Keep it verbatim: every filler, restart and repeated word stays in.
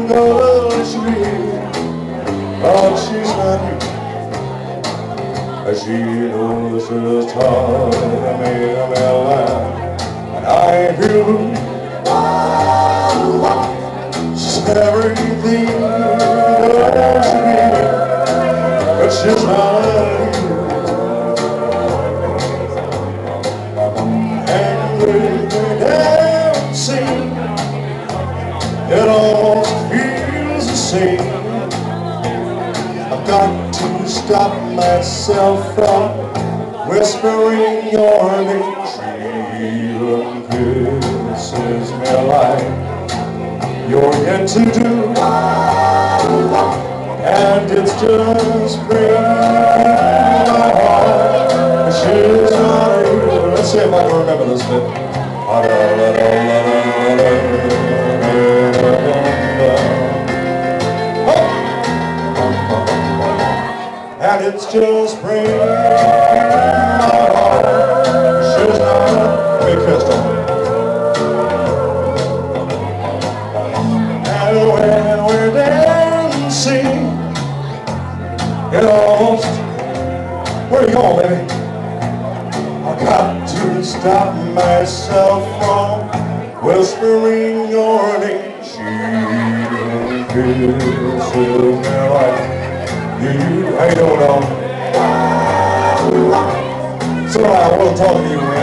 knows me, but she's not me. She knows just how to make me laugh, and I feel she's everything that she is, but she's not you. And when we're dancing, it almost feels the same. I've got to stop myself from whispering your name. She even kisses me like you're yet to do, and it's just breaking my heart. She's not here. Let's see if I can remember this bit. And it's just breaking my heart. She's not big kissed on. And when we're dancing, it almost, where are you going, baby? I got to stop myself from whispering your name. She kisses me like you, how you doing, dog? So I want to talk to you, man.